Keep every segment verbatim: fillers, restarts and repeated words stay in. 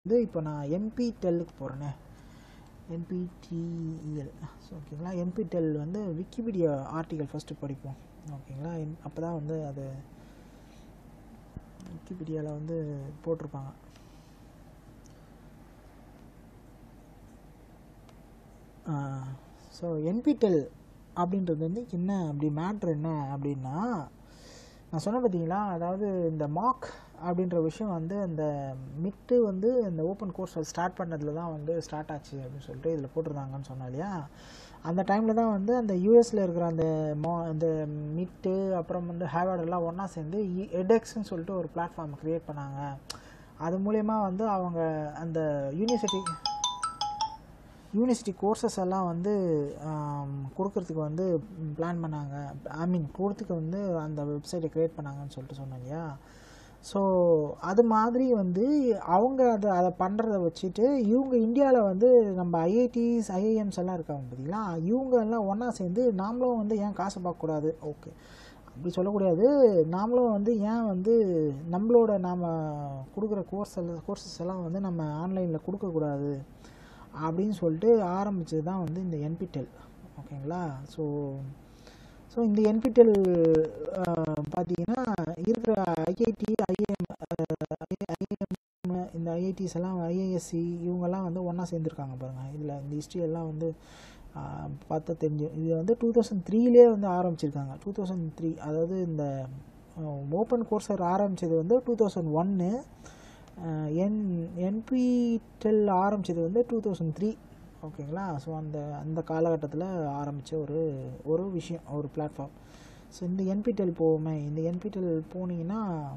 வந்து இப்போ நான் என்பிடெல்லுக்கு போகிறேனே, என்பிடிஇஎல். ஸோ ஓகேங்களா, என்பிடெல் வந்து விக்கிபீடியா ஆர்டிக்கல் ஃபஸ்ட்டு படிப்போம். ஓகேங்களா, அப்போ தான் வந்து அது விக்கிபீடியாவில் வந்து போட்டிருப்பாங்க. ஸோ என்பிடெல் அப்படின்றது வந்து என்ன அப்படி மேட்ரு என்ன அப்படின்னா, நான் சொன்னேன் பார்த்தீங்களா, அதாவது இந்த மாக் அப்படின்ற விஷயம் வந்து அந்த மிட்டு வந்து இந்த ஓப்பன் கோர்ஸ் ஸ்டார்ட் பண்ணதில் தான் வந்து ஸ்டார்ட் ஆச்சு அப்படின்னு சொல்லிட்டு இதில் போட்டிருந்தாங்கன்னு சொன்னேன் இல்லையா. அந்த டைமில் தான் வந்து அந்த யூஎஸில் இருக்கிற அந்த மா இந்த மிட்டு அப்புறம் வந்து ஹேவார்ட் எல்லாம் ஒன்றா சேர்ந்து எடெக்ஸ்ன்னு சொல்லிட்டு ஒரு பிளாட்ஃபார்ம் க்ரியேட் பண்ணாங்க. அது மூலயமா வந்து அவங்க அந்த யூனிவர்சிட்டி யூனிவர்சிட்டி கோர்சஸ் எல்லாம் வந்து கொடுக்கறதுக்கு வந்து பிளான் பண்ணாங்க. ஐ மீன் கொடுத்துக்கு வந்து அந்த வெப்சைட்டை க்ரியேட் பண்ணாங்கன்னு சொல்லிட்டு சொன்னேன் இல்லையா. ஸோ அது மாதிரி வந்து அவங்க அதை அதை பண்ணுறத வச்சுட்டு இவங்க இந்தியாவில் வந்து நம்ம ஐஐடிஸ் ஐஐஎம்ஸ் எல்லாம் இருக்காங்க பார்த்தீங்களா, இவங்க எல்லாம் ஒன்றா சேர்ந்து நாமளும் வந்து ஏன் காசை பார்க்கக்கூடாது, ஓகே அப்படி சொல்லக்கூடாது, நாமளும் வந்து ஏன் வந்து நம்மளோட நாம் கொடுக்குற கோர்ஸ் எல்லாம் கோர்சஸ் எல்லாம் வந்து நம்ம ஆன்லைனில் கொடுக்கக்கூடாது அப்படின்னு சொல்லிட்டு ஆரம்பித்தது தான் வந்து இந்த என்பிடெல். ஓகேங்களா. ஸோ ஸோ இந்த என்பிடெல் பார்த்தீங்கன்னா இருக்கிற ஐஐடி ஐஏஎம் ஐஏஎம் இந்த ஐஐடிஸ் எல்லாம் ஐஏஎஸ்சி இவங்கெல்லாம் வந்து ஒன்றா சேர்ந்துருக்காங்க பாருங்கள். இதில் இந்த ஹிஸ்ட்ரி எல்லாம் வந்து பார்த்தா தெரிஞ்சு இது வந்து டூ தௌசண்ட் த்ரீலே வந்து ஆரம்பிச்சிருக்காங்க. டூ தௌசண்ட் த்ரீ அதாவது இந்த ஓப்பன் கோர்ஸர் ஆரம்பித்தது வந்து டூ தௌசண்ட் ஒன்று, என் என்பிடெல் ஆரம்பித்தது வந்து டூ தௌசண்ட் த்ரீ. ஓகேங்களா. ஸோ அந்த அந்த காலகட்டத்தில் ஆரம்பித்த ஒரு ஒரு விஷயம், ஒரு பிளாட்ஃபார்ம். ஸோ இந்த என்பிடெல் போவோமே, இந்த என்பிடெல் போனீங்கன்னா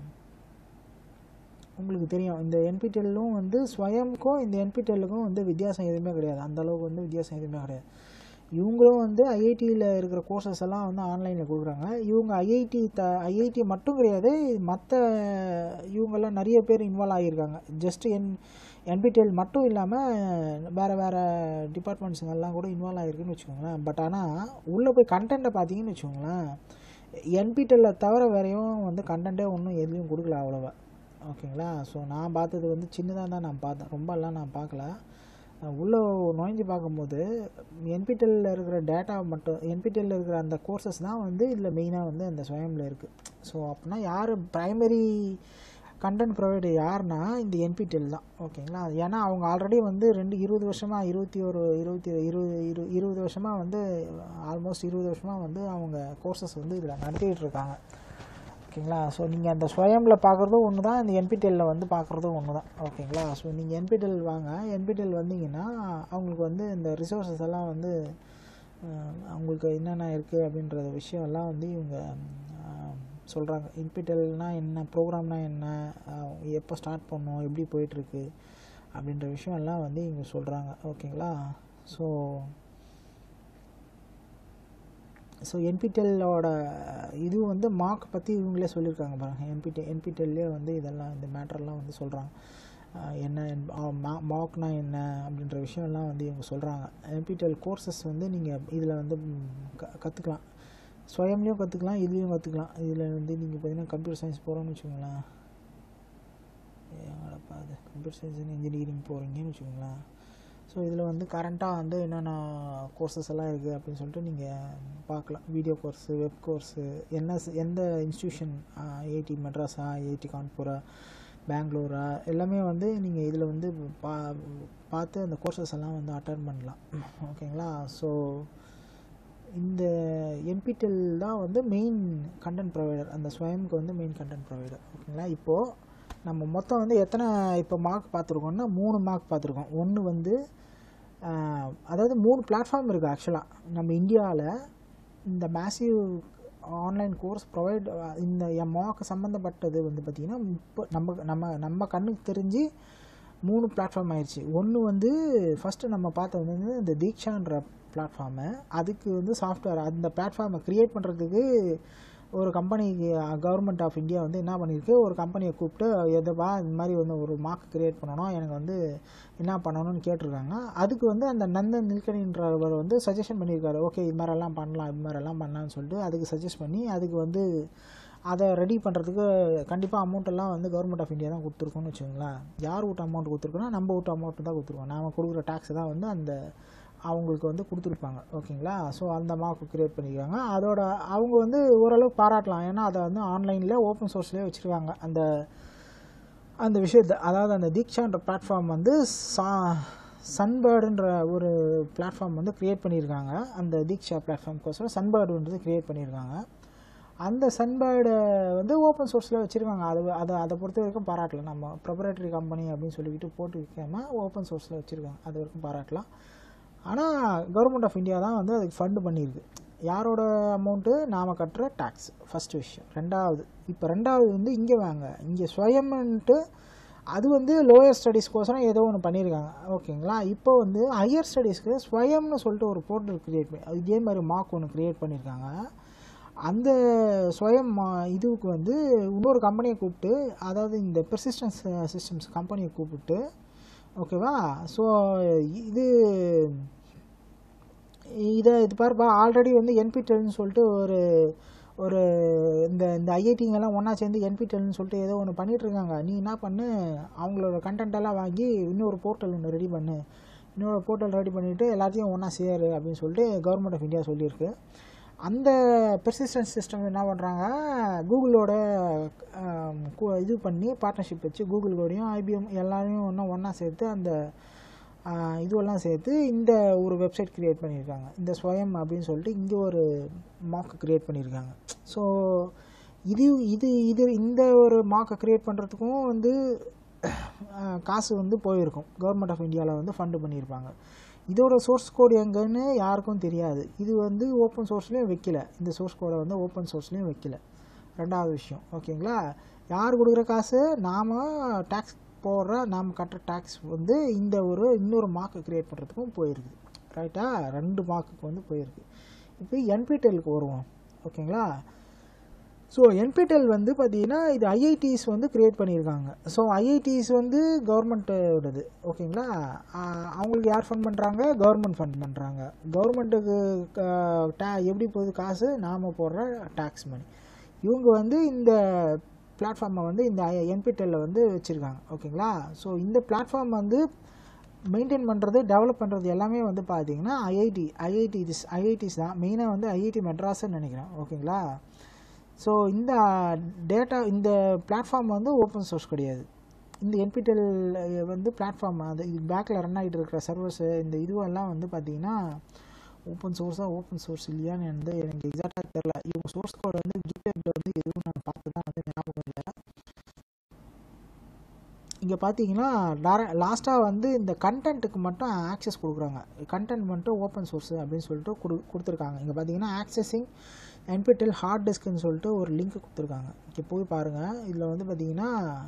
உங்களுக்கு தெரியும், இந்த என்பிடெல்லும் வந்து ஸ்வயம்க்கும் இந்த என்பிடெல்லுக்கும் வந்து வித்தியாசம் எதுவுமே கிடையாது. அந்தளவுக்கு வந்து வித்தியாசம் எதுவுமே கிடையாது. இவங்களும் வந்து ஐஐடியில் இருக்கிற கோர்சஸ் எல்லாம் வந்து ஆன்லைனில் கொடுக்குறாங்க. இவங்க ஐஐடி த ஐஐடி மட்டும் கிடையாது, மற்ற இவங்கெல்லாம் நிறைய பேர் இன்வால்வ் ஆகியிருக்காங்க. ஜஸ்ட் என் என்பிடெல் மட்டும் இல்லாமல் வேறு வேறு டிபார்ட்மெண்ட்ஸுங்கெல்லாம் கூட இன்வால்வ் ஆகிருக்குன்னு வச்சுக்கோங்களேன். பட் ஆனால் உள்ளே போய் கண்டென்ட்டை பார்த்தீங்கன்னு வச்சுக்கோங்களேன், என்பிடெல்லை தவிர வேறையும் வந்து கண்டென்ட்டே ஒன்றும் எதுலையும் கொடுக்கல அவ்வளோவா. ஓகேங்களா. ஸோ நான் பார்த்தது வந்து சின்னதாக தான் நான் பார்த்தேன், ரொம்பலாம் நான் பார்க்கல. உள்ளே நுழைஞ்சு பார்க்கும்போது என்பிடெல்லில் இருக்கிற டேட்டா மட்டும், என்பிடெல்லில் இருக்கிற அந்த கோர்சஸ் தான் வந்து இதில் மெயினாக வந்து அந்த ஸ்வயமில் இருக்குது. ஸோ அப்படின்னா யார் ப்ரைமரி கண்டென்ட் ப்ரொவைடர் யாருன்னா இந்த என்பிடெல் தான். ஓகேங்களா. ஏன்னா அவங்க ஆல்ரெடி வந்து ரெண்டு இருபது வருஷமாக இருபத்தி ஒரு இருபத்தி இருபது இரு இருபது வருஷமாக வந்து ஆல்மோஸ்ட் இருபது வருஷமாக வந்து அவங்க கோர்சஸ் வந்து இதில் நடத்திக்கிட்டு இருக்காங்க. ஓகேங்களா. ஸோ நீங்கள் அந்த ஸ்வயமில் பார்க்குறதும் ஒன்று தான், இந்த என்பிடெல்லில் வந்து பார்க்குறதும் ஒன்று தான். ஓகேங்களா. ஸோ நீங்கள் என்பிடெல் வாங்க, என்பிடெல் வந்தீங்கன்னா அவங்களுக்கு வந்து இந்த ரிசோர்ஸஸ் எல்லாம் வந்து அவங்களுக்கு என்னென்ன இருக்குது அப்படின்ற விஷயம் எல்லாம் வந்து இவங்க சொல்கிறாங்க. என்பிடெல்னால் என்ன, ப்ரோக்ராம்னா என்ன, எப்போ ஸ்டார்ட் பண்ணோம், எப்படி போயிட்டுருக்கு அப்படின்ற விஷயம் எல்லாம் வந்து இவங்க சொல்கிறாங்க. ஓகேங்களா. ஸோ ஸோ என்பிடெல்லோட இது வந்து மார்க் பற்றி இவங்களே சொல்லியிருக்காங்க பாருங்கள். என்பிடெ என்பிடெல்லே வந்து இதெல்லாம் இந்த மேட்டர்லாம் வந்து சொல்கிறாங்க. என்ன மா மார்க்னா என்ன அப்படின்ற விஷயம்லாம் வந்து இவங்க சொல்கிறாங்க. என்பிடெல் கோர்சஸ் வந்து நீங்கள் இதில் வந்து க கற்றுக்கலாம், ஸ்வயம்லேயும் கற்றுக்கலாம், இதுலேயும் கற்றுக்கலாம். இதில் வந்து நீங்கள் பார்த்தீங்கன்னா கம்ப்யூட்டர் சயின்ஸ் போகிறோன்னு வச்சுக்கோங்களேன், எங்கடப்பா அது கம்ப்யூட்டர் சயின்ஸ் அண்ட் இன்ஜினியரிங் போகிறீங்கன்னு வச்சுக்கோங்களேன். ஸோ இதில் வந்து கரண்ட்டாக வந்து என்னென்ன கோர்சஸ் எல்லாம் இருக்குது அப்படின்னு சொல்லிட்டு நீங்கள் பார்க்கலாம். வீடியோ கோர்ஸு, வெப் கோர்ஸு, என்ன எந்த இன்ஸ்டியூஷன், ஐஐடி மெட்ராஸா, ஐஐடி கான்பூரா, பெங்களூரா, எல்லாமே வந்து நீங்கள் இதில் வந்து பா பார்த்து அந்த கோர்சஸ் எல்லாம் வந்து அட்டன் பண்ணலாம். ஓகேங்களா. ஸோ இந்த என்பிடெல் தான் வந்து மெயின் கண்டென்ட் ப்ரொவைடர், அந்த ஸ்வயம்க்கு வந்து மெயின் கண்டென்ட் ப்ரொவைடர். ஓகேங்களா. இப்போது நம்ம மொத்தம் வந்து எத்தனை இப்போ மார்க் பார்த்துருக்கோம்னா மூணு மார்க் பார்த்துருக்கோம். ஒன்று வந்து அதாவது மூணு பிளாட்ஃபார்ம் இருக்குது ஆக்சுவலாக நம்ம இந்தியாவில். இந்த மேசிவ் ஆன்லைன் கோர்ஸ் ப்ரொவைட் இந்த மார்க் சம்மந்தப்பட்டது வந்து பார்த்திங்கன்னா இப்போ நம்ம நம்ம நம்ம கண்ணுக்கு தெரிஞ்சு மூணு பிளாட்ஃபார்ம் ஆயிடுச்சு. ஒன்று வந்து ஃபஸ்ட்டு நம்ம பார்த்தது வந்து இந்த தீக்ஷான்ற பிளாட்ஃபார்மு, அதுக்கு வந்து சாஃப்ட்வேர் அந்த பிளாட்ஃபார்மை க்ரியேட் பண்ணுறதுக்கு ஒரு கம்பெனிக்கு கவர்மெண்ட் ஆஃப் இந்தியா வந்து என்ன பண்ணியிருக்கு, ஒரு கம்பெனியை கூப்பிட்டு எதுவா இந்த மாதிரி வந்து ஒரு மார்க் க்ரியேட் பண்ணணும், எனக்கு வந்து என்ன பண்ணணும்னு கேட்டிருக்காங்க. அதுக்கு வந்து அந்த நந்தன் நில்கனின்றவர் வந்து சஜஷன் பண்ணியிருக்காரு, ஓகே இது மாதிரிலாம் பண்ணலாம், இது மாதிரிலாம் பண்ணலான்னு சொல்லிட்டு அதுக்கு சஜஸ்ட் பண்ணி அதுக்கு வந்து அதை ரெடி பண்ணுறதுக்கு கண்டிப்பாக அமௌண்ட்டெல்லாம் வந்து கவர்மெண்ட் ஆஃப் இந்தியா தான் கொடுத்துருக்கோன்னு வச்சுக்கோங்களேன். யார் விட்டு அமௌண்ட் கொடுத்துருக்கோன்னா நம்ம விட்டு அமௌண்ட்டு தான் கொடுத்துருக்கோம். நாம் கொடுக்குற டேக்ஸ் தான் வந்து அந்த அவங்களுக்கு வந்து கொடுத்துருப்பாங்க. ஓகேங்களா. ஸோ அந்த மார்க் க்ரியேட் பண்ணியிருக்காங்க. அதோட அவங்க வந்து ஓரளவுக்கு பாராட்டலாம். ஏன்னா அதை வந்து ஆன்லைனில் ஓப்பன் சோர்ஸ்லேயே வச்சுருக்காங்க அந்த அந்த விஷயத்தை. அதாவது அந்த தீக்ஷான்ற பிளாட்ஃபார்ம் வந்து சா சன்பேர்டுன்ற ஒரு பிளாட்ஃபார்ம் வந்து க்ரியேட் பண்ணியிருக்காங்க. அந்த தீக்ஷா பிளாட்ஃபார்ம்க்கோசரம் சன்பேர்டுன்றது க்ரியேட் பண்ணியிருக்காங்க. அந்த சன்பேர்டை வந்து ஓப்பன் சோர்ஸில் வச்சுருக்காங்க. அது அதை அதை பொறுத்த வரைக்கும் பாராட்டலாம். நம்ம ப்ரொப்ரைட்டரி கம்பெனி அப்படின்னு சொல்லிக்கிட்டு போட்டு வைக்காமல் ஓப்பன் சோர்ஸில் வச்சுருக்காங்க. அது வரைக்கும் பாராட்டலாம். ஆனால் கவர்மெண்ட் ஆஃப் இந்தியா தான் வந்து அதுக்கு ஃபண்டு பண்ணியிருக்கு. யாரோட அமௌண்ட்டு? நாம் கட்டுற டேக்ஸ். ஃபஸ்ட்டு விஷயம். ரெண்டாவது, இப்போ ரெண்டாவது வந்து இங்கே வாங்க, இங்கே ஸ்வயம்ன்ட்டு அது வந்து லோயர் ஸ்டடீஸ்க்கோசரம் ஏதோ ஒன்று பண்ணியிருக்காங்க. ஓகேங்களா. இப்போ வந்து ஹையர் ஸ்டடீஸ்க்கு ஸ்வயம்னு சொல்லிட்டு ஒரு போர்ட்டல் க்ரியேட் பண்ணி இதே மாதிரி மார்க் ஒன்று க்ரியேட் பண்ணியிருக்காங்க. அந்த ஸ்வயம் இதுவுக்கு வந்து இன்னொரு கம்பெனியை கூப்பிட்டு, அதாவது இந்த பெர்சிஸ்டன்ஸ் சிஸ்டம்ஸ் கம்பெனியை கூப்பிட்டு, ஓகேவா. ஸோ இது இதை இது பாருப்பா, ஆல்ரெடி வந்து என்பிடெல்னு சொல்லிட்டு ஒரு ஒரு இந்த இந்த ஐஐடிங்கெல்லாம் ஒன்றா சேர்ந்து என்பிடெல்னு சொல்லிட்டு ஏதோ ஒன்று பண்ணிகிட்ருக்காங்க. நீ என்ன பண்ணு, அவங்களோட கண்டென்ட்டெல்லாம் வாங்கி இன்னொரு போர்ட்டல் ஒன்று ரெடி பண்ணு, இன்னொரு போர்ட்டல் ரெடி பண்ணிவிட்டு எல்லாத்தையும் ஒன்றா சேரு அப்படின்னு சொல்லிட்டு கவர்மெண்ட் ஆஃப் இந்தியா சொல்லியிருக்கு. அந்த பெர்சிஸ்டன்ஸ் சிஸ்டம் என்ன பண்ணுறாங்க, கூகுளோட இது பண்ணி பார்ட்னர்ஷிப் வச்சு கூகுளோடையும் ஐபிஎம் எல்லாரையும் ஒன்றா ஒன்றா சேர்த்து அந்த இதுவெல்லாம் சேர்த்து இந்த ஒரு வெப்சைட் க்ரியேட் பண்ணியிருக்காங்க. இந்த ஸ்வயம் அப்படின்னு சொல்லிட்டு இங்கே ஒரு மார்க்கை க்ரியேட் பண்ணியிருக்காங்க. ஸோ இது இது இது இந்த ஒரு மார்க்கை க்ரியேட் பண்ணுறதுக்கும் வந்து காசு வந்து போயிருக்கும். கவர்மெண்ட் ஆஃப் இந்தியாவில் வந்து ஃபண்டு பண்ணியிருப்பாங்க. இதோட சோர்ஸ் கோடு எங்கன்னு யாருக்கும் தெரியாது. இது வந்து ஓப்பன் சோர்ஸ்லேயும் வைக்கல. இந்த சோர்ஸ் கோடை வந்து ஓப்பன் சோர்ஸ்லேயும் வைக்கல. ரெண்டாவது விஷயம். ஓகேங்களா. யார் கொடுக்குற காசு? நாம் டேக்ஸ் போடுற நாம் கட்டுற டேக்ஸ் வந்து இந்த ஒரு இன்னொரு மார்க்கை க்ரியேட் பண்ணுறதுக்கும் போயிருக்கு. ரைட்டா. ரெண்டு மார்க்குக்கு வந்து போயிருக்கு. இப்போ என்பிடெலுக்கு வருவோம். ஓகேங்களா. ஸோ என்பிடெல் வந்து பார்த்திங்கன்னா இது ஐஐடிஸ் வந்து க்ரியேட் பண்ணியிருக்காங்க. ஸோ ஐஐடிஸ் வந்து கவர்மெண்ட்டோடது. ஓகேங்களா. அவங்களுக்கு யார் ஃபண்ட் பண்ணுறாங்க? கவர்மெண்ட் ஃபண்ட் பண்ணுறாங்க. கவர்மெண்ட்டுக்கு டே எப்படி போகுது காசு? நாம் போடுற டேக்ஸ் மணி. இவங்க வந்து இந்த பிளாட்ஃபார்மை வந்து இந்த என்பிடெல்ல வந்து வச்சுருக்காங்க. ஓகேங்களா. ஸோ இந்த பிளாட்ஃபார்ம் வந்து மெயின்டைன் பண்ணுறது, டெவலப் பண்ணுறது எல்லாமே வந்து பார்த்திங்கன்னா ஐஐடி ஐஐடி திஸ் ஐஐடிஸ் தான். மெயினாக வந்து ஐஐடி மெட்ராஸ்ன்னு நினைக்கிறேன். ஓகேங்களா. ஸோ இந்த டேட்டா இந்த பிளாட்ஃபார்ம் வந்து ஓப்பன் சோர்ஸ் கிடையாது. இந்த என்பிடெல் வந்து பிளாட்ஃபார்ம் அது பேக்கில் ரன் ஆகிட்டு இருக்கிற சர்வர்ஸு இந்த இதுவெல்லாம் வந்து பார்த்திங்கன்னா ஓப்பன் சோர்ஸாக ஓப்பன் சோர்ஸ் இல்லையான்னு வந்து எனக்கு எக்ஸாக்டாக தெரில. இவங்க சோர்ஸ் கோட் வந்து ஜிடெக்கில் வந்து எதுவும் நான் பார்த்து தான் வந்து ஞாபகம் இல்லை. இங்கே பார்த்தீங்கன்னா டேர லாஸ்ட்டாக வந்து இந்த கண்டென்ட்டுக்கு மட்டும் ஆக்சஸ் கொடுக்குறாங்க. கண்டென்ட் மட்டும் ஓப்பன் சோர்ஸு அப்படின்னு சொல்லிட்டு கொடு கொடுத்துருக்காங்க. இங்கே பார்த்தீங்கன்னா ஆக்சஸிங் என்பிடெல் ஹார்ட் டிஸ்க்குன்னு சொல்லிட்டு ஒரு லிங்க் கொடுத்துருக்காங்க. இங்கே போய் பாருங்கள். இதில் வந்து பார்த்தீங்கன்னா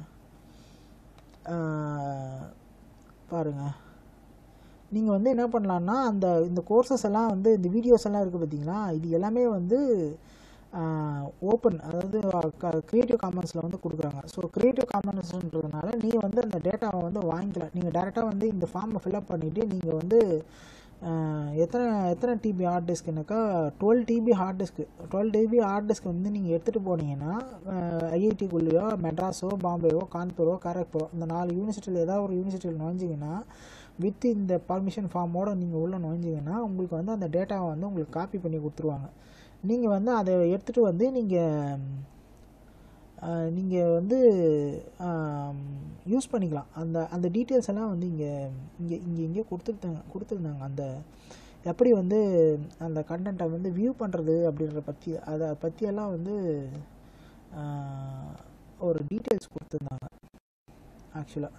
பாருங்கள், நீங்கள் வந்து என்ன பண்ணலான்னா அந்த இந்த கோர்சஸ் எல்லாம் வந்து இந்த வீடியோஸ் எல்லாம் இருக்குது பார்த்தீங்களா, இது எல்லாமே வந்து ஓப்பன், அதாவது க்ரியேட்டிவ் காமன்ஸில் வந்து கொடுக்குறாங்க. ஸோ க்ரியேட்டிவ் காமன்ஸ்ன்றதுனால நீங்கள் வந்து அந்த டேட்டாவை வந்து வாங்கிக்கலாம். நீங்கள் டேரெக்டாக வந்து இந்த ஃபார்மை ஃபில்அப் பண்ணிவிட்டு நீங்கள் வந்து எத்தனை எத்தனை டிபி ஹார்ட் டிஸ்க்குனாக்கா twelve TB hard disk twelve TB hard disk வந்து நீங்கள் எடுத்துகிட்டு போனீங்கன்னா ஐஐடிக்குள்ளேயோ மெட்ராஸோ பாம்பேவோ கான்பூரோ கரக்பூரோ இந்த நாலு யூனிவர்சிட்டியில் ஏதாவது ஒரு யூனிவர்சிட்டியில் நுழைஞ்சிங்கன்னா வித் இந்த பர்மிஷன் ஃபார்மோடு நீங்கள் உள்ளே நுழைஞ்சிங்கன்னா உங்களுக்கு வந்து அந்த டேட்டாவை வந்து உங்களுக்கு காப்பி பண்ணி கொடுத்துருவாங்க. நீங்கள் வந்து அதை எடுத்துகிட்டு வந்து நீங்கள் நீங்கள் வந்து யூஸ் பண்ணிக்கலாம். அந்த அந்த டீட்டெயில்ஸ் எல்லாம் வந்து இங்கே இங்கே இங்கே இங்கே கொடுத்துருந்தாங்க கொடுத்துருந்தாங்க அந்த எப்படி வந்து அந்த கண்டென்ட்டை வந்து வியூ பண்ணுறது அப்படின்ற பற்றி அதை பற்றியெல்லாம் வந்து ஒரு டீட்டெயில்ஸ் கொடுத்துருந்தாங்க. ஆக்சுவலாக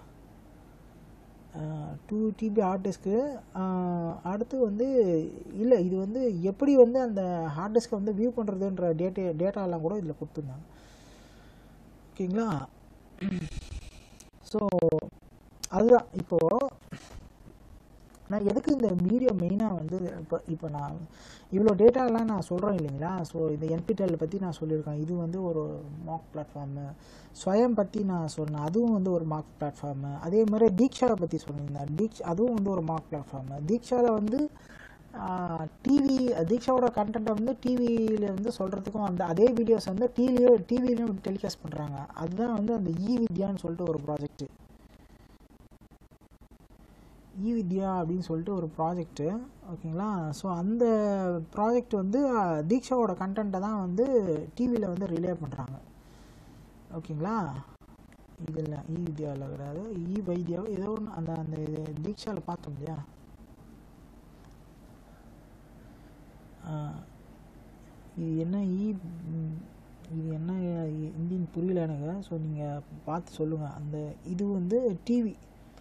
டூ டிபி ஹார்ட் டிஸ்க்கு அடுத்து வந்து இல்லை இது வந்து எப்படி வந்து அந்த ஹார்ட் டிஸ்க்கை வந்து வியூ பண்ணுறதுன்ற டேட்டா டேட்டாலாம் கூட இதில் கொடுத்துருந்தாங்க. ஓகேங்களா. ஸோ அதுதான் இப்போது நான் எதுக்கு இந்த வீடியோ மெயினாக வந்து இப்போ இப்போ நான் இவ்வளோ டேட்டாலாம் நான் சொல்கிறேன் இல்லைங்களா. ஸோ இந்த என்பிடெல் பற்றி நான் சொல்லியிருக்கேன். இது வந்து ஒரு மார்க் பிளாட்ஃபார்மு. ஸ்வயம் பற்றி நான் சொன்னேன், அதுவும் வந்து ஒரு மார்க் பிளாட்ஃபார்மு. அதே மாதிரி தீக்ஷாவை பற்றி சொன்னிருந்தேன், தீக்ஷ் அதுவும் வந்து ஒரு மார்க் பிளாட்ஃபார்மு. தீக்ஷாவில் வந்து டிவி தீக்ஷாவோட கண்டென்ட்டை வந்து டிவியில் வந்து சொல்கிறதுக்கும் அந்த அதே வீடியோஸ் வந்து டிவிலையோ டிவிலையும் டெலிகாஸ்ட் பண்ணுறாங்க. அதுதான் வந்து அந்த இ வித்யான்னு சொல்லிட்டு ஒரு ப்ராஜெக்ட்டு இ வித்யா அப்படின்னு சொல்லிட்டு ஒரு ப்ராஜெக்ட்டு ஓகேங்களா. ஸோ அந்த ப்ராஜெக்ட் வந்து தீக்ஷாவோட கண்டென்ட்டை தான் வந்து டிவியில் வந்து ரிலே பண்ணுறாங்க ஓகேங்களா. இதில் இ வித்யாவில் கிடையாது, இ வைத்தியா ஏதோ ஒன்று அந்த அந்த இது தீக்ஷாவில் பார்த்தோம் இல்லையா. இது என்ன இ இது என்ன இந்தியன் புரியல எனக்கு. ஸோ நீங்கள் பார்த்து சொல்லுங்கள். அந்த இது வந்து டிவி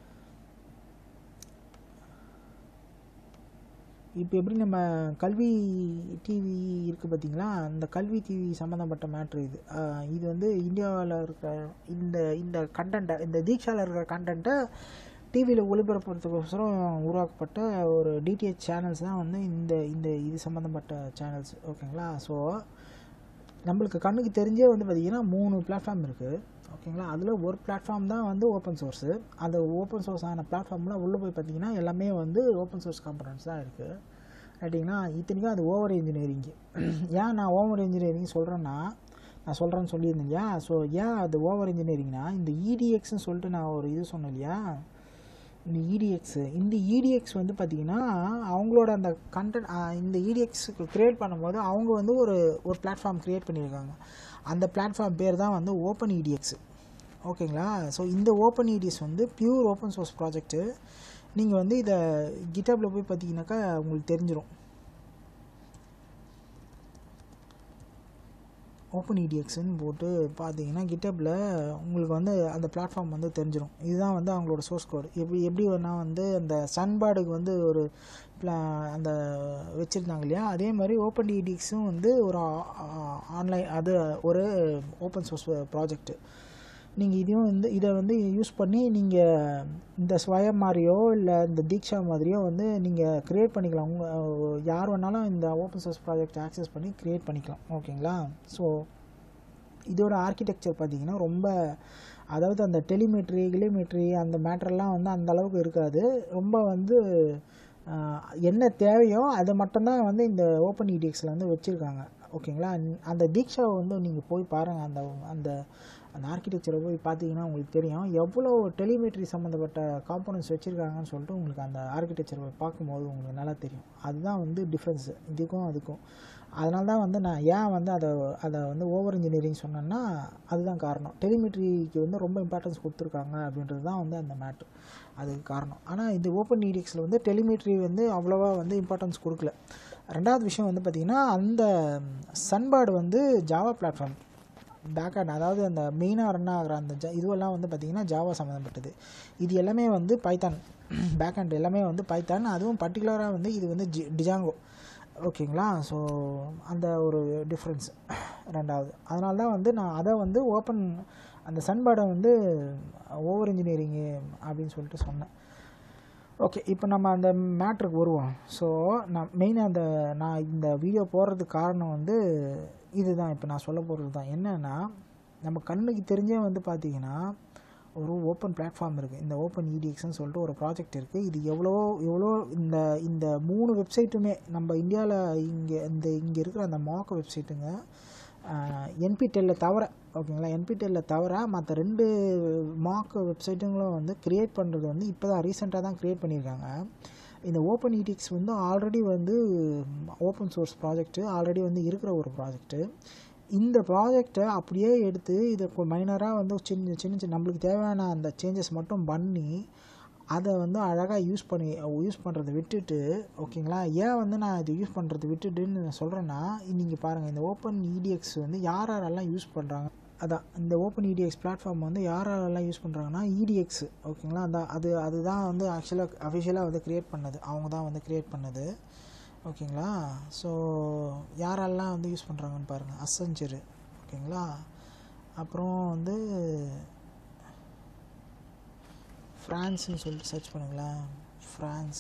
இப்போ எப்படி நம்ம கல்வி டிவி இருக்குது பார்த்தீங்களா, அந்த கல்வி டிவி சம்மந்தப்பட்ட மேட்ரு இது. இது வந்து இந்தியாவில் இருக்கிற இந்த இந்த கண்டென்ட்டை இந்த தீக்ஷாவில் இருக்கிற கண்டென்ட்டை டிவியில் ஒளிபரப்புறதுக்கோசரம் உருவாக்கப்பட்ட ஒரு டிடிஹெச் சேனல்ஸ் தான் வந்து இந்த இந்த இது சம்மந்தப்பட்ட சேனல்ஸ் ஓகேங்களா. ஸோ நம்மளுக்கு கண்ணுக்கு தெரிஞ்சே வந்து பார்த்திங்கன்னா மூணு பிளாட்ஃபார்ம் இருக்குது ஓகேங்களா. அதில் ஒரு பிளாட்ஃபார்ம் தான் வந்து ஓப்பன் சோர்ஸு. அந்த ஓப்பன் சோர்ஸ் ஆன பிளாட்ஃபார்மில் உள்ளே போய் பார்த்திங்கன்னா எல்லாமே வந்து ஓப்பன் சோர்ஸ் காம்பனன்ட்ஸ் தான் இருக்குது ரைட்டிங்களா. இத்தனைக்கும் அது ஓவர் இன்ஜினியரிங்கு. ஏன் நான் ஓவர் இன்ஜினியரிங் சொல்கிறேன்னா நான் சொல்கிறேன்னு சொல்லியிருந்தேன் இல்லையா. ஸோ ஏன் அது ஓவர் இன்ஜினியரிங்னா இந்த இடிஎக்ஸ்ன்னு சொல்லிட்டு நான் ஒரு இது சொன்னேன் இல்லையா, இந்த இடிஎக்ஸு இந்த இடிஎக்ஸ் வந்து பார்த்திங்கன்னா அவங்களோட அந்த கண்டென்ட் இந்த இடிஎக்ஸ் க்ரியேட் பண்ணும்போது அவங்க வந்து ஒரு ஒரு பிளாட்ஃபார்ம் க்ரியேட் பண்ணியிருக்காங்க. அந்த பிளாட்ஃபார்ம் பேர் தான் வந்து ஓப்பன் இடிஎக்ஸ் ஓகேங்களா. ஸோ இந்த ஓப்பன் இடிஎக்ஸ் வந்து பியூர் ஓப்பன் சோர்ஸ் ப்ராஜெக்ட்டு. நீங்கள் வந்து இதை கிட்டப்பில் போய் பார்த்தீங்கன்னாக்கா உங்களுக்கு தெரிஞ்சிடும். ஓப்பன் இடிஎக்ஸ்ன்னு போட்டு பார்த்தீங்கன்னா கிட்டப்பில் உங்களுக்கு வந்து அந்த பிளாட்ஃபார்ம் வந்து தெரிஞ்சிடும். இதுதான் வந்து அவங்களோட சோர்ஸ் கோடு. எப்படி எப்படி வேணால் வந்து அந்த சன்பார்டுக்கு வந்து ஒரு பிளா அந்த வச்சுருந்தாங்க இல்லையா, அதே மாதிரி ஓப்பன் இடிஎக்ஸும் வந்து ஒரு ஆன்லைன் அது ஒரு ஓப்பன் சோர்ஸ் ப்ராஜெக்ட்டு. நீங்கள் இதையும் வந்து இதை வந்து யூஸ் பண்ணி நீங்கள் இந்த ஸ்வயம் மாதிரியோ இல்லை இந்த தீக்ஷா மாதிரியோ வந்து நீங்கள் க்ரியேட் பண்ணிக்கலாம். உங்கள் யார் வேணாலும் இந்த ஓப்பன் சோர்ஸ் ப்ராஜெக்ட் ஆக்சஸ் பண்ணி க்ரியேட் பண்ணிக்கலாம் ஓகேங்களா. ஸோ இதோட ஆர்கிடெக்சர் பார்த்திங்கன்னா ரொம்ப, அதாவது அந்த டெலிமெட்ரி கிலிமெட்ரி அந்த மேட்டர்லாம் வந்து அந்த அளவுக்கு இருக்காது. ரொம்ப வந்து என்ன தேவையோ அதை மட்டும்தான் வந்து இந்த ஓப்பன் இடிஎக்ஸில் வந்து வச்சுருக்காங்க ஓகேங்களா. அந்த தீக்ஷாவை வந்து நீங்கள் போய் பாருங்கள். அந்த அந்த அந்த ஆர்கிடெக்சரை போய் பார்த்தீங்கன்னா உங்களுக்கு தெரியும் எவ்வளோ டெலிமெட்ரி சம்மந்தப்பட்ட காம்போனன்ட்ஸ் வச்சுருக்காங்கன்னு சொல்லிட்டு உங்களுக்கு அந்த ஆர்கிடெக்சரை பார்க்கும்போது உங்களுக்கு நல்லா தெரியும். அதுதான் வந்து டிஃப்ரென்ஸு இதுக்கும் அதுக்கும். அதனால தான் வந்து நான் ஏன் வந்து அதை அதை வந்து ஓவர் இன்ஜினியரிங் சொன்னேன்னா அதுதான் காரணம். டெலிமெட்ரிக்கு வந்து ரொம்ப இம்பார்ட்டன்ஸ் கொடுத்துருக்காங்க அப்படின்றது தான் வந்து அந்த மேட்ரு, அதுக்கு காரணம். ஆனால் இந்த ஓப்பன் இடிஎக்ஸில் வந்து டெலிமெட்ரி வந்து அவ்வளோவா வந்து இம்பார்ட்டன்ஸ் கொடுக்கல. ரெண்டாவது விஷயம் வந்து பார்த்திங்கன்னா அந்த சன்பார்டு வந்து ஜாவா பிளாட்ஃபார்ம் பேக்அண்ட், அதாவது அந்த மெயினாக ரன் ஆகிற அந்த ஜா இதுவெல்லாம் வந்து பார்த்திங்கன்னா ஜாவா சம்மந்தப்பட்டது. இது எல்லாமே வந்து பைத்தான் பேக்அண்ட் எல்லாமே வந்து பைத்தான். அதுவும் பர்டிகுலராக வந்து இது வந்து ஜி டிஜாங்கோ ஓகேங்களா. ஸோ அந்த ஒரு டிஃப்ரென்ஸ் ரெண்டாவது. அதனால தான் வந்து நான் அதை வந்து ஓப்பன் அந்த சன்பார்டை வந்து ஓவர் இன்ஜினியரிங்கு அப்படின்னு சொல்லிட்டு சொன்னேன். ஓகே, இப்போ நம்ம அந்த மேட்ருக்கு வருவோம். ஸோ நான் மெயினாக அந்த நான் இந்த வீடியோ போடுறதுக்கு காரணம் வந்து இதுதான். இப்போ நான் சொல்ல போகிறது தான் என்னென்னா, நம்ம கண்ணுக்கு தெரிஞ்சே வந்து பார்த்திங்கன்னா ஒரு ஓப்பன் பிளாட்ஃபார்ம் இருக்குது. இந்த ஓப்பன் இடிஎக்ஸ்ன்னு சொல்லிட்டு ஒரு ப்ராஜெக்ட் இருக்குது. இது எவ்வளோ எவ்வளோ இந்த இந்த மூணு வெப்சைட்டுமே நம்ம இந்தியாவில் இங்கே இந்த இங்கே இருக்கிற அந்த மாக் வெப்சைட்டுங்க என்பிடெல்லில் தவிர ஓகேங்களா, என்பிடெல்லில் தவிர மற்ற ரெண்டு மாக் வெப்சைட்டுங்களும் வந்து க்ரியேட் பண்ணுறது வந்து இப்போ தான் ரீசெண்டாக தான் க்ரியேட் பண்ணியிருக்காங்க. இந்த ஓப்பன் இடிஎக்ஸ் வந்து ஆல்ரெடி வந்து ஓப்பன் சோர்ஸ் ப்ராஜெக்ட்டு ஆல்ரெடி வந்து இருக்கிற ஒரு ப்ராஜெக்ட்டு. இந்த ப்ராஜெக்டை அப்படியே எடுத்து இதை மைனராக வந்து சின்ன சின்ன சின்ன நம்மளுக்கு தேவையான அந்த சேஞ்சஸ் மட்டும் பண்ணி அதை வந்து அழகாக யூஸ் பண்ணி யூஸ் பண்ணுறதை விட்டுட்டு ஓகேங்களா. ஏன் வந்து நான் இதை யூஸ் பண்ணுறது விட்டுட்டுன்னு நான் சொல்கிறேன்னா, நீங்கள் பாருங்கள் இந்த ஓப்பன் இடிஎக்ஸ் வந்து யார் யாரெல்லாம் யூஸ் பண்ணுறாங்க. அதான் இந்த ஓப்பன் இடிஎக்ஸ் பிளாட்ஃபார்ம் வந்து யார் யாரெல்லாம் யூஸ் பண்ணுறாங்கன்னா இடிஎக்ஸ் ஓகேங்களா. அதான் அது அதுதான் வந்து ஆக்சுவலாக அஃபிஷியலாக வந்து க்ரியேட் பண்ணது, அவங்க தான் வந்து க்ரியேட் பண்ணது ஓகேங்களா. ஸோ யாரெல்லாம் வந்து யூஸ் பண்ணுறாங்கன்னு பாருங்கள். அசென்ச்சரு ஓகேங்களா. அப்புறம் வந்து ஃப்ரான்ஸ்ன்னு சொல்லிட்டு சர்ச் பண்ணுங்களேன். ஃப்ரான்ஸ்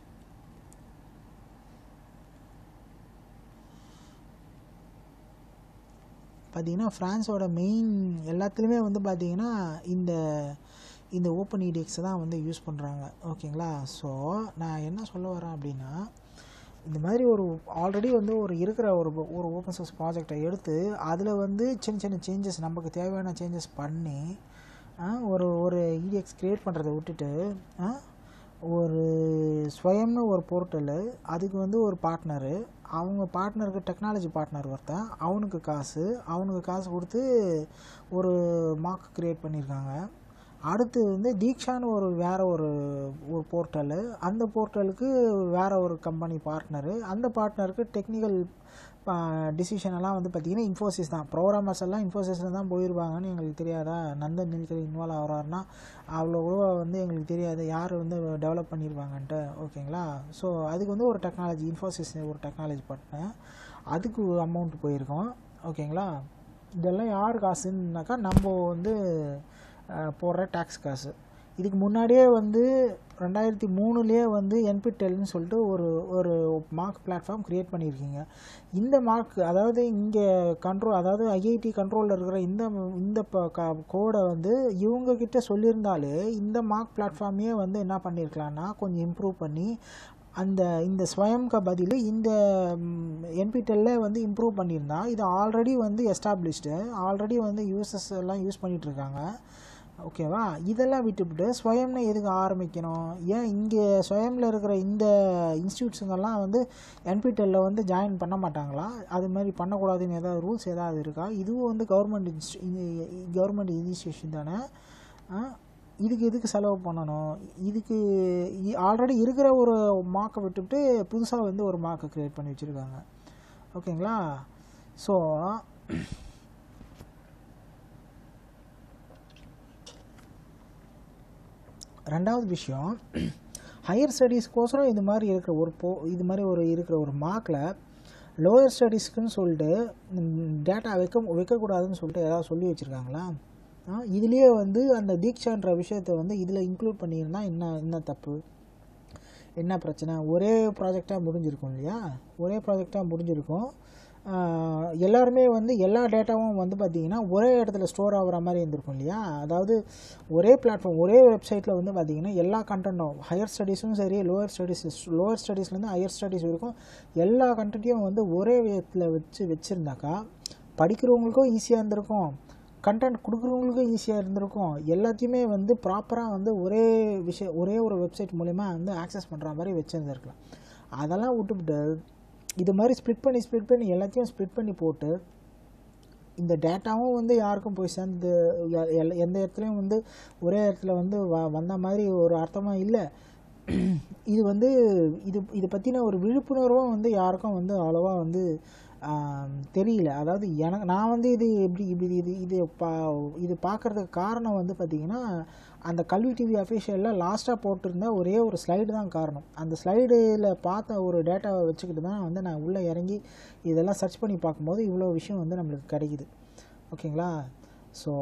பார்த்தீங்கன்னா ஃப்ரான்ஸோட மெயின் எல்லாத்துலேயுமே வந்து பார்த்திங்கன்னா இந்த இந்த ஓப்பன் இடிஎக்ஸை தான் வந்து யூஸ் பண்ணுறாங்க ஓகேங்களா. ஸோ நான் என்ன சொல்ல வரேன் அப்படின்னா, இந்த மாதிரி ஒரு ஆல்ரெடி வந்து ஒரு இருக்கிற ஒரு ஒரு ஓப்பன் சோர்ஸ் ப்ராஜெக்டை எடுத்து அதில் வந்து சின்ன சின்ன சேஞ்சஸ் நமக்கு தேவையான சேஞ்சஸ் பண்ணி ஒரு ஒரு இடிஎக்ஸ் க்ரியேட் பண்ணுறதை விட்டுட்டு ஒரு ஸ்வயம்னு ஒரு போர்ட்டலு, அதுக்கு வந்து ஒரு பார்ட்னரு, அவங்க பார்ட்னருக்கு டெக்னாலஜி பார்ட்னர் ஒருத்தன், அவனுக்கு காசு அவனுக்கு காசு கொடுத்து ஒரு மார்க் க்ரியேட் பண்ணியிருக்காங்க. அடுத்து வந்து தீக்ஷான்னு ஒரு வேறு ஒரு ஒரு போர்ட்டலு, அந்த போர்ட்டலுக்கு வேறு ஒரு கம்பெனி பார்ட்னரு, அந்த பார்ட்னருக்கு டெக்னிக்கல் டிசிஷன் எல்லாம் வந்து பார்த்திங்கன்னா இன்ஃபோசிஸ் தான். ப்ரோக்ராமர்ஸ் எல்லாம் இன்ஃபோசிஸில் தான் போயிருப்பாங்கன்னு எங்களுக்கு தெரியாதா? நந்தன் நிலக்கரி இன்வால்வ் ஆகிறாருன்னா அவ்வளோ கூட வந்து எங்களுக்கு தெரியாது யார் வந்து டெவலப் பண்ணியிருப்பாங்கன்ட்டு. ஓகேங்களா? ஸோ அதுக்கு வந்து ஒரு டெக்னாலஜி இன்ஃபோசிஸ் ஒரு டெக்னாலஜி பார்ட்னர், அதுக்கு அமௌண்ட் போயிருக்கோம். ஓகேங்களா? இதெல்லாம் யார் காசுன்னாக்கா நம்ம வந்து போடுற டேக்ஸ் காசு. இதுக்கு முன்னாடியே வந்து ரெண்டாயிரத்தி மூணுலேயே வந்து என்பிடெல்னு சொல்லிட்டு ஒரு ஒரு மார்க் பிளாட்ஃபார்ம் க்ரியேட் பண்ணியிருக்கீங்க. இந்த மார்க் அதாவது இங்கே கண்ட்ரோல் அதாவது ஐஐடி கண்ட்ரோலில் இருக்கிற இந்த இந்த கோடை வந்து இவங்கக்கிட்ட சொல்லியிருந்தாலே இந்த மார்க் பிளாட்ஃபார்மையே வந்து என்ன பண்ணியிருக்கலான்னா கொஞ்சம் இம்ப்ரூவ் பண்ணி அந்த இந்த ஸ்வயம்க்கு பதில் இந்த என்பிடெல்ல வந்து இம்ப்ரூவ் பண்ணியிருந்தா இது ஆல்ரெடி வந்து எஸ்டாப்ளிஷ்டு, ஆல்ரெடி வந்து யூசர்ஸ் எல்லாம் யூஸ் பண்ணிகிட்ருக்காங்க. ஓகேவா? இதெல்லாம் விட்டுவிட்டு ஸ்வயம்னு எதுக்கு ஆரம்பிக்கணும்? ஏன் இங்கே ஸ்வயமில் இருக்கிற இந்த இன்ஸ்டியூட்ஸுங்கெல்லாம் வந்து என்பிடெல்ல வந்து ஜாயின் பண்ண மாட்டாங்களா? அது மாதிரி பண்ணக்கூடாதுன்னு ஏதாவது ரூல்ஸ் ஏதாவது இருக்கா? இதுவும் வந்து கவர்மெண்ட் இன்ஸ்டி கவர்மெண்ட் இன்ஸ்டியூஷன் தானே. இதுக்கு எதுக்கு செலவு பண்ணணும்? இதுக்கு ஆல்ரெடி இருக்கிற ஒரு மார்க்கை விட்டுவிட்டு புதுசாக வந்து ஒரு மார்க்கை க்ரியேட் பண்ணி வச்சுருக்காங்க. ஓகேங்களா? ஸோ ரெண்டாவது விஷயம், ஹையர் ஸ்டடீஸ்க்கோசரம் இது மாதிரி இருக்கிற ஒரு போ இது மாதிரி ஒரு இருக்கிற ஒரு மார்க்கில் லோயர் ஸ்டடீஸ்க்குன்னு சொல்லிட்டு டேட்டா வைக்க வைக்கக்கூடாதுன்னு சொல்லிட்டு ஏதாவது சொல்லி வச்சுருக்காங்களா? இதுலேயே வந்து அந்த தீக்ஷான்ற விஷயத்தை வந்து இதில் இன்க்ளூட் பண்ணியிருந்தால் என்ன என்ன தப்பு, என்ன பிரச்சனை? ஒரே ப்ராஜெக்டாக முடிஞ்சிருக்கும் இல்லையா? ஒரே ப்ராஜெக்டாக முடிஞ்சிருக்கும். எல்லாருமே வந்து எல்லா டேட்டாவும் வந்து பார்த்திங்கன்னா ஒரே இடத்துல ஸ்டோர் ஆகிற மாதிரி இருந்திருக்கும் இல்லையா? அதாவது ஒரே பிளாட்ஃபார்ம் ஒரே வெப்சைட்டில் வந்து பார்த்திங்கன்னா எல்லா கண்டென்ட்டும் ஹையர் ஸ்டடீஸும் சரி லோயர் ஸ்டடீஸ் லோயர் ஸ்டடீஸ்லேருந்து ஹையர் ஸ்டடீஸ் வரைக்கும் எல்லா கண்டென்ட்டையும் வந்து ஒரே விதத்தில் வச்சு வச்சுருந்தாக்கா படிக்கிறவங்களுக்கும் ஈஸியாக இருந்திருக்கும், கண்டென்ட் கொடுக்குறவங்களுக்கும் ஈஸியாக இருந்திருக்கும், எல்லாத்தையுமே வந்து ப்ராப்பராக வந்து ஒரே விஷயம் ஒரே ஒரு வெப்சைட் மூலிமா வந்து ஆக்சஸ் பண்ணுற மாதிரி வச்சுருந்துருக்கலாம். அதெல்லாம் விட்டுவிட்டு இது மாதிரி ஸ்ப்ளிட் பண்ணி ஸ்ப்ளிட் பண்ணி எல்லாத்தையும் ஸ்ப்ளிட் பண்ணி போட்டு இந்த டேட்டாவும் வந்து யாருக்கும் போய் சேர்ந்து எந்த இடத்துலையும் வந்து ஒரே இடத்துல வந்து வ வந்த மாதிரி ஒரு அர்த்தமாக இல்லை. இது வந்து இது இதை பற்றின ஒரு விழிப்புணர்வும் வந்து யாருக்கும் வந்து அவ்வளோவா வந்து தெரியல. அதாவது எனக்கு நான் வந்து இது எப்படி இப்படி இது இது பா இது பார்க்குறதுக்கு காரணம் வந்து பார்த்திங்கன்னா அந்த கல்வி டிவி அஃபிஷியலில் லாஸ்ட்டாக போட்டிருந்த ஒரே ஒரு ஸ்லைடு தான் காரணம். அந்த ஸ்லைடில் பார்த்த ஒரு டேட்டாவை வச்சுக்கிட்டு தான் வந்து நான் உள்ளே இறங்கி இதெல்லாம் சர்ச் பண்ணி பார்க்கும்போது இவ்வளோ விஷயம் வந்து நம்மளுக்கு கிடைக்குது. ஓகேங்களா? ஸோ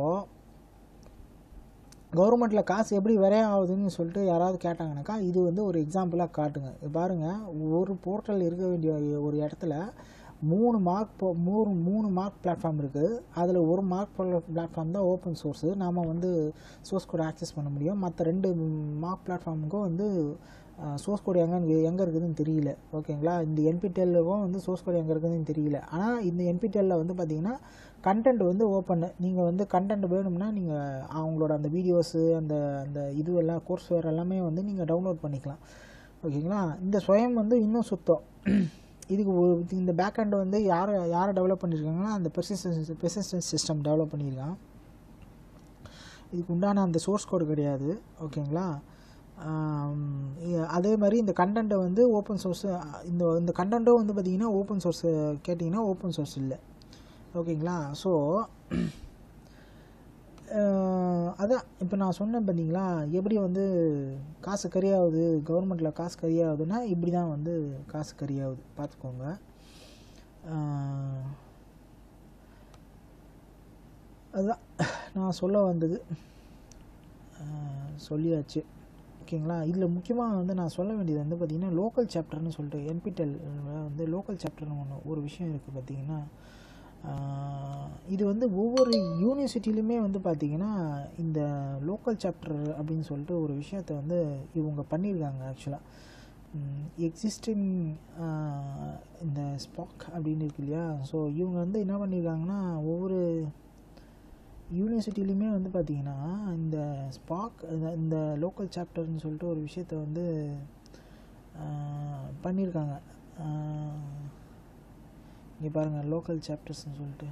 கவர்மெண்ட்டில் காசு எப்படி விரையம் ஆகுதுன்னு சொல்லிட்டு யாராவது கேட்டாங்கனாக்கா இது வந்து ஒரு எக்ஸாம்பிளாக காட்டுங்க. பாருங்கள், ஒரு போர்ட்டல் இருக்க வேண்டிய ஒரு இடத்துல மூணு மார்க் போ மூணு மூணு மார்க் பிளாட்ஃபார்ம் இருக்குது. அதில் ஒரு மார்க் பிளாட்ஃபார்ம் தான் ஓப்பன் சோர்ஸு, நாம் வந்து சோர்ஸ் கோட் ஆக்சஸ் பண்ண முடியும். மற்ற ரெண்டு மார்க் பிளாட்ஃபார்முக்கும் வந்து சோர்ஸ் கோட் எங்கே எங்கே இருக்குதுன்னு தெரியல. ஓகேங்களா? இந்த என்பிடெல்லுக்கும் வந்து சோர்ஸ் கோட் எங்கே இருக்குதுன்னு தெரியல. ஆனால் இந்த என்பிடெல்லில் வந்து பார்த்திங்கன்னா கண்டென்ட் வந்து ஓப்பன். நீங்கள் வந்து கண்டென்ட் வேணும்னா நீங்கள் அவங்களோட அந்த வீடியோஸு அந்த அந்த இதுவெல்லாம் கோர்ஸ் வேறு எல்லாமே வந்து நீங்கள் டவுன்லோட் பண்ணிக்கலாம். ஓகேங்களா? இந்த ஸ்வயம் வந்து இன்னும் சுத்தம். இதுக்கு இந்த பேக் ஹேண்ட் வந்து யாரை யாரை டெவலப் பண்ணியிருக்காங்கன்னா அந்த பெர்சிஸ்டன்ஸ் பெர்சிஸ்டன்ஸ் சிஸ்டம் டெவலப் பண்ணியிருக்கான். இதுக்கு உண்டான அந்த சோர்ஸ் கோடு கிடையாது. ஓகேங்களா? அதே மாதிரி இந்த கண்டென்ட்டை வந்து ஓப்பன் சோர்ஸ் இந்த இந்த கண்டென்ட்டும் வந்து பார்த்திங்கன்னா ஓப்பன் சோர்ஸ் கேட்டிங்கன்னா ஓப்பன் சோர்ஸ் இல்லை. ஓகேங்களா? ஸோ அதான் இப்போ நான் சொன்னேன் பார்த்தீங்களா, எப்படி வந்து காசு கரியாகுது, கவர்மெண்ட்டில் காசு கரியாகுதுன்னா இப்படி தான் வந்து காசு கரியாகுது, பார்த்துக்கோங்க. அதுதான் நான் சொல்ல வந்தது, சொல்லியாச்சு. ஓகேங்களா? இதில் முக்கியமாக வந்து நான் சொல்ல வேண்டியது வந்து பார்த்திங்கன்னா லோக்கல் சாப்டர்னு சொல்லிட்டு என்பிடெல் வந்து லோக்கல் சாப்டர்னு ஒன்று ஒரு விஷயம் இருக்குது. பார்த்திங்கன்னா இது வந்து ஒவ்வொரு யூனிவர்சிட்டிலையுமே வந்து பார்த்திங்கன்னா இந்த லோக்கல் சாப்டர் அப்படின்னு சொல்லிட்டு ஒரு விஷயத்தை வந்து இவங்க பண்ணியிருக்காங்க. ஆக்சுவலாக எக்ஸிஸ்டிங் இந்த ஸ்பாக் அப்படின்னு இருக்கு இல்லையா. ஸோ இவங்க வந்து என்ன பண்ணியிருக்காங்கன்னா ஒவ்வொரு யூனிவர்சிட்டிலையுமே வந்து பார்த்திங்கன்னா இந்த ஸ்பாக் இந்த லோக்கல் சாப்டர்னு சொல்லிட்டு ஒரு விஷயத்தை வந்து பண்ணியிருக்காங்க. இங்கே பாருங்கள் லோக்கல் சாப்டர்ஸ்னு சொல்லிட்டு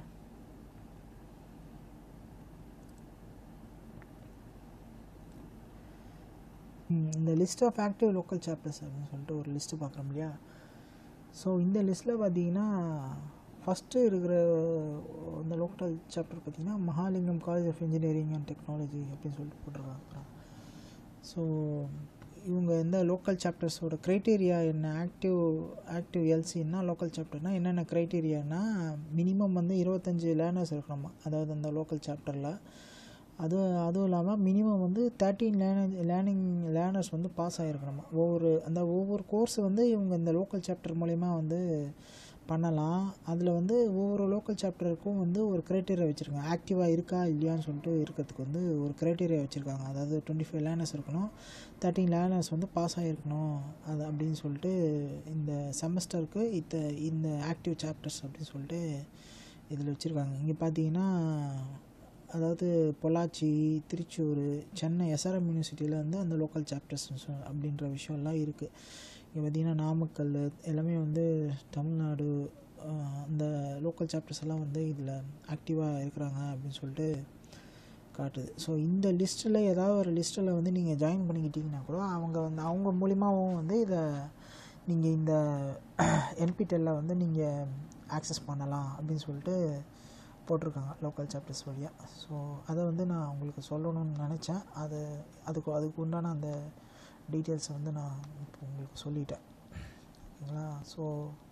இந்த list of active local chapters அப்படின்னு சொல்லிட்டு ஒரு லிஸ்ட்டு பார்க்குறோம் இல்லையா. ஸோ இந்த லிஸ்ட்டில் பார்த்தீங்கன்னா ஃபஸ்ட்டு இருக்கிற இந்த லோக்கல் சாப்டர் பார்த்திங்கன்னா Mahalingam college of engineering and technology அப்படின்னு சொல்லிட்டு போட்டிருக்காங்க. ஸோ இவங்க எந்த லோக்கல் சாப்டர்ஸோட க்ரைட்டீரியா என்ன, ஆக்டிவ் ஆக்டிவ் எல்சின்னா லோக்கல் சாப்டர்னால் என்னென்ன க்ரைட்டீரியானா மினிமம் வந்து இருபத்தஞ்சி லேர்னர்ஸ் இருக்கணுமா, அதாவது அந்த லோக்கல் சாப்டரில். அது அதுவும் இல்லாமல் மினிமம் வந்து தேர்ட்டீன் லேர்னிங் லேர்னிங் லேர்னர்ஸ் வந்து பாஸ் ஆகிருக்கணுமா. ஒவ்வொரு அந்த ஒவ்வொரு கோர்ஸ் வந்து இவங்க இந்த லோக்கல் சாப்டர் மூலிமா வந்து பண்ணலாம். அதில் வந்து ஒவ்வொரு லோக்கல் சாப்டருக்கும் வந்து ஒரு க்ரைட்டீரியா வச்சுருக்காங்க, ஆக்டிவாக இருக்கா இல்லையான்னு சொல்லிட்டு இருக்கிறதுக்கு வந்து ஒரு க்ரைட்டீரியா வச்சுருக்காங்க. அதாவது டுவெண்ட்டி ஃபைவ் லேர்னர்ஸ் இருக்கணும், தேர்ட்டீன் லேர்னர்ஸ் வந்து பாஸ் ஆகிருக்கணும் அது அப்படின்னு சொல்லிட்டு இந்த செமஸ்டருக்கு இத்த இந்த ஆக்டிவ் சாப்டர்ஸ் அப்படின்னு சொல்லிட்டு இதில் வச்சுருக்காங்க. இங்கே பார்த்தீங்கன்னா அதாவது பொள்ளாச்சி, திருச்சூர், சென்னை எஸ்ஆர்எம் யூனிவர்சிட்டியில் வந்து அந்த லோக்கல் சாப்டர்ஸ் அப்படின்ற விஷயம்லாம் இருக்குது. இங்கே பார்த்திங்கன்னா நாமக்கல் எல்லாமே வந்து தமிழ்நாடு அந்த லோக்கல் சாப்டர்ஸ் எல்லாம் வந்து இதில் ஆக்டிவாக இருக்கிறாங்க அப்படின்னு சொல்லிட்டு காட்டுது. ஸோ இந்த லிஸ்ட்டில் ஏதாவது ஒரு லிஸ்ட்டில் வந்து நீங்கள் ஜாயின் பண்ணிக்கிட்டிங்கன்னா கூட அவங்க வந்து அவங்க மூலிமாவும் வந்து இதை நீங்கள் இந்த என்பிடெல்ல வந்து நீங்கள் ஆக்சஸ் பண்ணலாம் அப்படின்னு சொல்லிட்டு போட்டிருக்காங்க லோக்கல் சாப்டர்ஸ் வழியாக. ஸோ அதை வந்து நான் உங்களுக்கு சொல்லணும்னு நினச்சேன். அது அதுக்கு அதுக்கு உண்டான அந்த டீட்டெயில்ஸை வந்து நான் இப்போ உங்களுக்கு சொல்லிட்டேன், ஓகேங்களா. ஸோ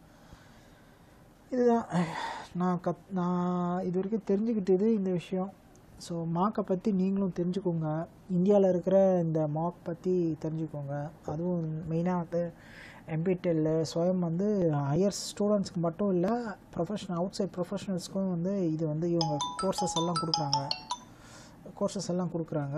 இதுதான் நான் கத் நான் இது வரைக்கும் தெரிஞ்சுக்கிட்டது இந்த விஷயம். ஸோ மார்க்கை பற்றி நீங்களும் தெரிஞ்சுக்கோங்க, இந்தியாவில் இருக்கிற இந்த மார்க் பற்றி தெரிஞ்சுக்கோங்க. அதுவும் மெயினாக வந்து என்பிடெல் ஸ்வயம் வந்து ஹையர் ஸ்டூடெண்ட்ஸ்க்கு மட்டும் இல்லை, ப்ரொஃபஷனல் அவுட் சைட் ப்ரொஃபஷனல்ஸ்க்கும் வந்து இது வந்து இவங்க கோர்சஸ் எல்லாம் கொடுக்குறாங்க கோர்சஸ் எல்லாம் கொடுக்குறாங்க.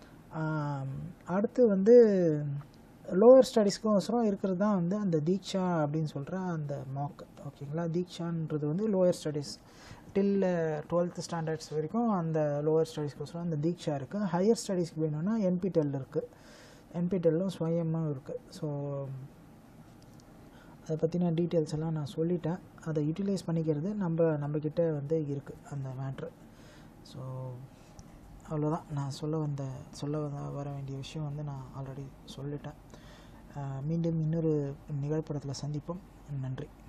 அடுத்து வந்து லோவர் ஸ்டடீஸ்க்கும் அவசரம் இருக்கிறது தான் வந்து அந்த தீக்ஷா அப்படின்னு சொல்கிற அந்த மார்க், ஓகேங்களா. தீக்ஷான்றது வந்து lower studies till twelfth standards வரைக்கும் அந்த லோவர் ஸ்டடீஸ்க்கோசரம் அந்த தீக்ஷா இருக்குது. ஹையர் ஸ்டடீஸ்க்கு வேணும்னா என்பிடெல் இருக்குது, என்பிடெல்லும் ஸ்வயமும் இருக்குது. ஸோ அதை பற்றின டீட்டெயில்ஸ் எல்லாம் நான் சொல்லிட்டேன். அதை யூட்டிலைஸ் பண்ணிக்கிறது நம்ம நம்மக்கிட்ட வந்து இருக்குது அந்த மேட்ரு. ஸோ அவ்வளோதான் நான் சொல்ல வந்த சொல்ல வர வேண்டிய விஷயம் வந்து நான் ஆல்ரெடி சொல்லிட்டேன். மீண்டும் இன்னொரு நிகழ்படத்தில் சந்திப்போம். நன்றி.